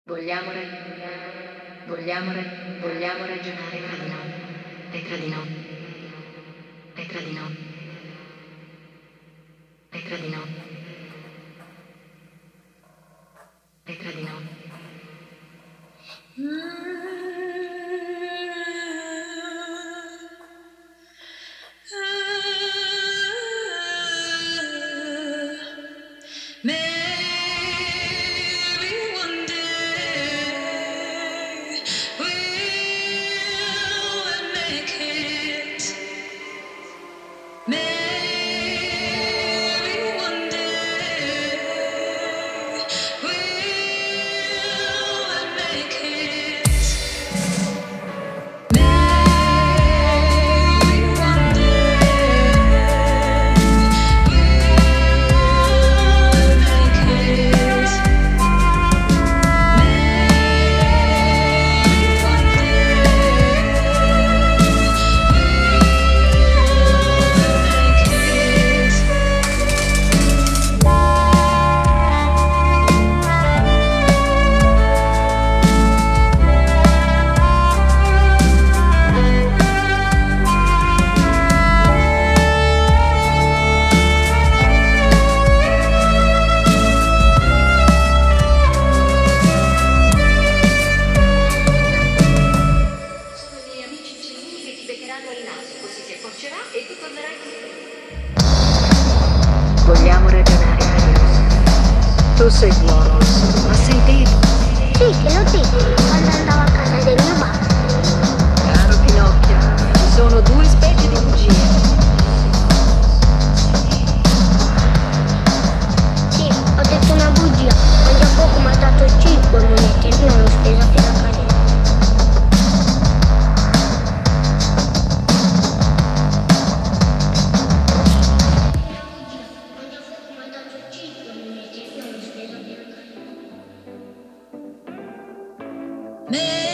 Vogliamo, vogliamo ragionare tra di noi. E tra di noi. E tra di noi. E tra di noi. E tra di noi. Vogliamo ragionare, Marius. Tu sei buono, lo so, ma sei vero. Sì, che l'ho detto quando andavo a casa del mio babbo. Caro Pinocchio, ci sono due specie di bugie. Sì, ho detto una bugia. Mangia poco mi ha dato 5 monete, non l'ho spesa per la casa. Me